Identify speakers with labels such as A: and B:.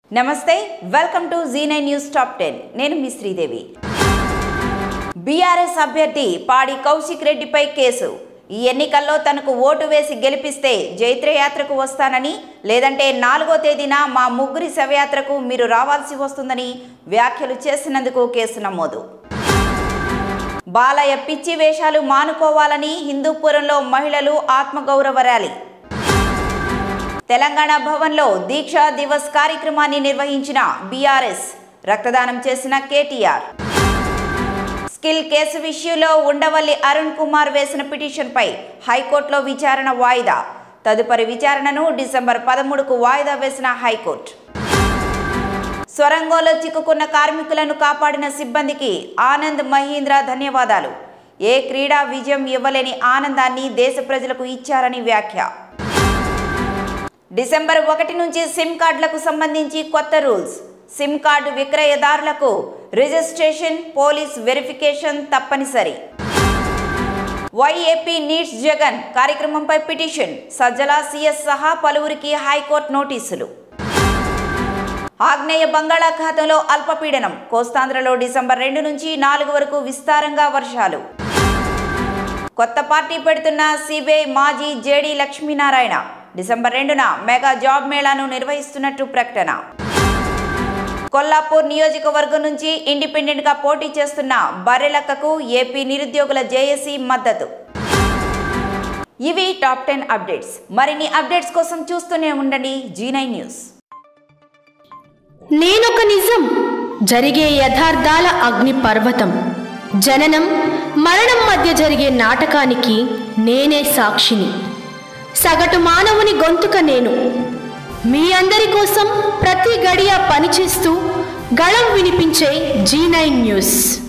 A: నమస్తే welcome to Z9 news top 10 నేను మీ Sridevi BRS అభ్యర్థి పాడి కౌశిక్ రెడ్డిపై కేసు ఈ ఎన్నికల్లో తనకు ఓటు వేసి గెలిపిస్తే జైత్రయాత్రకు వస్తానని లేదంటే 4వ తేదీన మా ముగ్గురి శవయాత్రకు మీరు రావాల్సి వస్తుందని వ్యాఖ్యలు చేసినందుకు కేసు నమోదు బాలయ్య పిచ్చి వేషాలు మానుకోవాలని హిందూపురంలో మహిళలు ఆత్మగౌరవ ర్యాలీ తెలంగాణ భవన్లో దీక్షా దివస్ కార్యక్రమాన్ని నిర్వహించిన బీఆర్ఎస్ రక్తదానం చేసిన కేటీఆర్ స్కిల్ కేసు విషయంలో ఉండవల్లి అరుణ్ కుమార్ వేసిన పిటిషన్పై హైకోర్టులో విచారణ వాయిదా తదుపరి విచారణను డిసెంబర్ 13కు వాయిదా వేసిన హైకోర్టు సొరంగంలో చిక్కుకున్న కార్మికులను కాపాడిన సిబ్బందికి ఆనంద్ మహీంద్రా ధన్యవాదాలు ఏ క్రీడా విజయం ఇవ్వలేని ఆనందాన్ని దేశ ప్రజలకు ఇచ్చారని వ్యాఖ్య డిసెంబర్ 1 నుంచి సిమ్ కార్డులకు సంబంధించి కొత్త రూల్స్ సిమ్ కార్డు విక్రయదారులకు రిజిస్ట్రేషన్ పోలీస్ వెరిఫికేషన్ తప్పనిసరి వైఏపీ నీడ్స్ జగన్ కార్యక్రమంపై పిటిషన్ సజ్జల సిఎస్ సహా పలువురికి హైకోర్టు నోటీసులు ఆగ్నేయ బంగాళాఖాతంలో అల్పపీడనం కోస్తాంధ్రలో డిసెంబర్ 2 నుంచి 4 వరకు విస్తారంగా వర్షాలు కొత్త పార్టీ పెడుతున్న సిబిఐ మాజీ జేడీ లక్ష్మీనారాయణ డిసెంబర్ 2న మెగా జాబ్ మేళాను నిర్వహిస్తున్నట్టు ప్రకటన కొల్లాపూర్ నియోజకవర్గం నుంచి ఇండిపెండెంట్గా పోటీ చేస్తున్న బర్రెలక్కకు ఏపీ నిరుద్యోగుల జేఏసీ మద్దతు ఇవి టాప్ 10 అప్డేట్స్ మరిన్ని అప్డేట్స్ కోసం చూస్తూనే ఉండండి Z9 న్యూస్
B: నేనొక నిజం జరిగే యథార్థాల అగ్ని పర్వతం జననం మరణం మధ్య జరిగే నాటకానికి నేనే సాక్షిని సగటు మానవుని గొంతుక నేను మీ అందరి కోసం ప్రతి గడియ పనిచేస్తూ గళం వినిపించే Z9 న్యూస్